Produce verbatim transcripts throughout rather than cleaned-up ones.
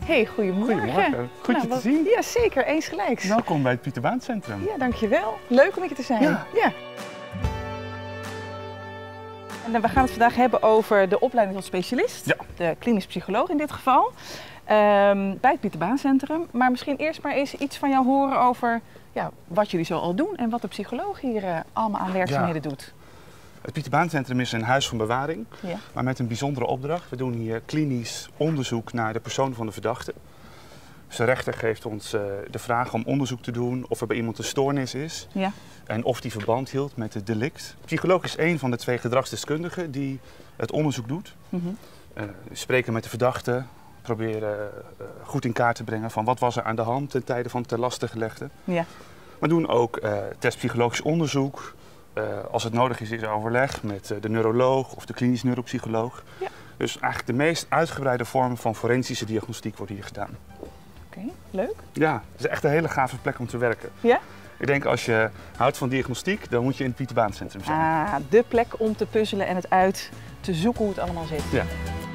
Hey, goedemorgen. Goedemorgen. Goed nou, je te wat, zien. Ja, zeker. Eensgelijks. Welkom bij het Pieter Baan Centrum. Ja, dankjewel. Leuk om hier te zijn. Ja. ja. En we gaan het vandaag hebben over de opleiding tot specialist. Ja. De klinisch psycholoog in dit geval. Um, bij het Pieter Baan Centrum. Maar misschien eerst maar eens iets van jou horen over ja, wat jullie zo al doen en wat de psycholoog hier uh, allemaal aan werkzaamheden ja. doet. Het Pieter Baan Centrum is een huis van bewaring, ja. maar met een bijzondere opdracht. We doen hier klinisch onderzoek naar de persoon van de verdachte. Dus de rechter geeft ons uh, de vraag om onderzoek te doen of er bij iemand een stoornis is ja. en of die verband hield met het delict. De psycholoog is een van de twee gedragsdeskundigen die het onderzoek doet. Mm-hmm. uh, we spreken met de verdachte, proberen uh, goed in kaart te brengen van wat was er aan de hand ten tijde van het ter laste gelegde. Ja. We doen ook uh, testpsychologisch onderzoek. Uh, als het nodig is, is er overleg met uh, de neuroloog of de klinisch neuropsycholoog. Ja. Dus eigenlijk de meest uitgebreide vorm van forensische diagnostiek wordt hier gedaan. Oké, okay, leuk. Ja, het is echt een hele gave plek om te werken. Ja? Ik denk als je houdt van diagnostiek, dan moet je in het Pieter Baan Centrum zijn. Ah, de plek om te puzzelen en het uit te zoeken hoe het allemaal zit. Ja.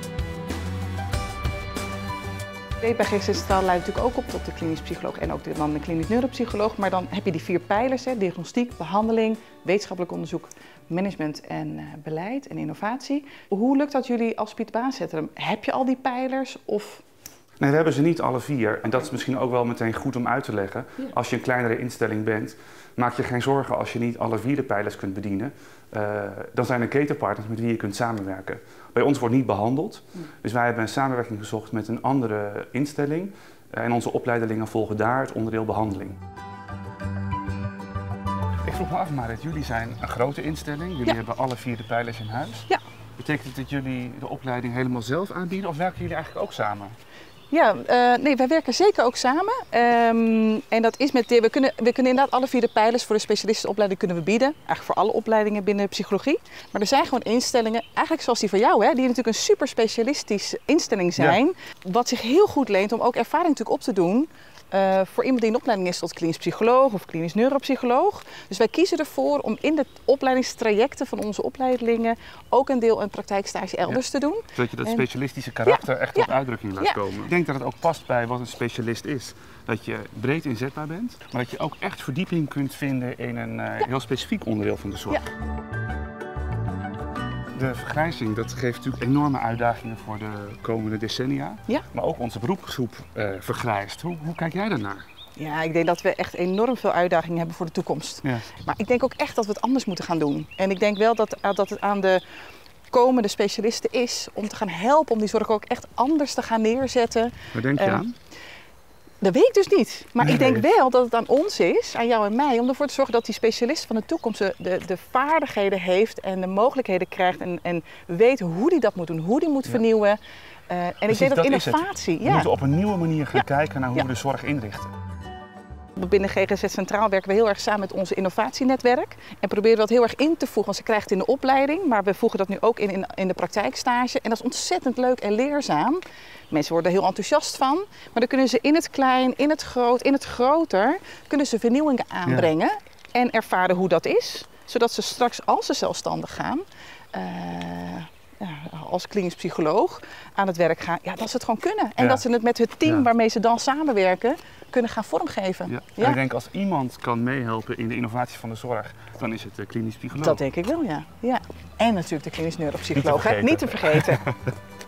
Bij G Z Centraal leidt natuurlijk ook op tot de klinisch psycholoog en ook de, dan de klinisch neuropsycholoog. Maar dan heb je die vier pijlers, hè, diagnostiek, behandeling, wetenschappelijk onderzoek, management en uh, beleid en innovatie. Hoe lukt dat jullie als Pieter Baan Centrum? Heb je al die pijlers of... Nee, we hebben ze niet alle vier. En dat is misschien ook wel meteen goed om uit te leggen. Ja. Als je een kleinere instelling bent, maak je geen zorgen als je niet alle vier de pijlers kunt bedienen. Uh, dan zijn er ketenpartners met wie je kunt samenwerken. Bij ons wordt niet behandeld, dus wij hebben een samenwerking gezocht met een andere instelling. Uh, en onze opleidelingen volgen daar het onderdeel behandeling. Ik vroeg me af, Marit, jullie zijn een grote instelling. Jullie ja. hebben alle vier de pijlers in huis. Ja. Betekent het dat jullie de opleiding helemaal zelf aanbieden of werken jullie eigenlijk ook samen? Ja, uh, nee, wij werken zeker ook samen. Um, en dat is met de, we, kunnen, we kunnen inderdaad alle vier de pijlers voor de specialistenopleiding kunnen we bieden. Eigenlijk voor alle opleidingen binnen de psychologie. Maar er zijn gewoon instellingen, eigenlijk zoals die van jou, hè, die natuurlijk een super specialistische instelling zijn. Ja. Wat zich heel goed leent om ook ervaring natuurlijk op te doen. Uh, voor iemand die in opleiding is tot klinisch psycholoog of klinisch neuropsycholoog. Dus wij kiezen ervoor om in de opleidingstrajecten van onze opleidelingen ook een deel een praktijkstage elders ja. te doen. Zodat je dat en... specialistische karakter ja. echt tot ja. uitdrukking laat ja. komen. Ik denk dat het ook past bij wat een specialist is. Dat je breed inzetbaar bent, maar dat je ook echt verdieping kunt vinden in een uh, ja. heel specifiek onderdeel van de zorg. Ja. De vergrijzing dat geeft natuurlijk enorme uitdagingen voor de komende decennia. Ja. Maar ook onze beroepsgroep uh, vergrijst. Hoe, hoe kijk jij daarnaar? Ja, ik denk dat we echt enorm veel uitdagingen hebben voor de toekomst. Ja. Maar ik denk ook echt dat we het anders moeten gaan doen. En ik denk wel dat, dat het aan de komende specialisten is om te gaan helpen om die zorg ook echt anders te gaan neerzetten. Waar denk je uh, aan? Dat weet ik dus niet. Maar nee. ik denk wel dat het aan ons is, aan jou en mij, om ervoor te zorgen dat die specialist van de toekomst de, de vaardigheden heeft en de mogelijkheden krijgt en, en weet hoe die dat moet doen, hoe die moet ja. vernieuwen. Uh, en Precies, ik denk dat, dat innovatie... We ja. moeten op een nieuwe manier gaan ja. kijken naar hoe ja. we de zorg inrichten. Binnen G G Z Centraal werken we heel erg samen met onze innovatienetwerk en proberen dat heel erg in te voegen, want ze krijgen het in de opleiding, maar we voegen dat nu ook in, in, in de praktijkstage en dat is ontzettend leuk en leerzaam. Mensen worden er heel enthousiast van, maar dan kunnen ze in het klein, in het groot, in het groter, kunnen ze vernieuwingen aanbrengen ja. en ervaren hoe dat is, zodat ze straks, als ze zelfstandig gaan, uh, ja, als klinisch psycholoog aan het werk gaan, ja, dat ze het gewoon kunnen. En ja. dat ze het met het team ja. waarmee ze dan samenwerken, kunnen gaan vormgeven. Ja. Ja. Ik denk als iemand kan meehelpen in de innovatie van de zorg, dan is het de klinisch psycholoog. Dat denk ik wel, ja. ja. En natuurlijk de klinisch neuropsycholoog, niet te vergeten. Niet te vergeten.